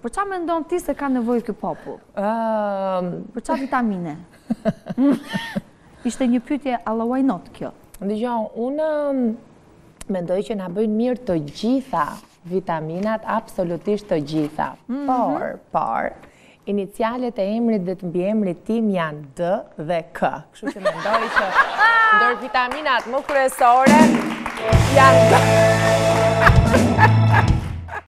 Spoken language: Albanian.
Për qa me ndonë ti se ka nevojë ky popull? Për qa vitamine? Ishte një pyetje alla why not kjo? Dëgjoj, unë mendoj që na bëjnë mirë të gjitha vitaminat, absolutisht të gjitha. Por, inicialet e emrit dhe të mbiemrit tim janë D dhe K. Kështu që mendoj që ndër vitaminat më kryesore janë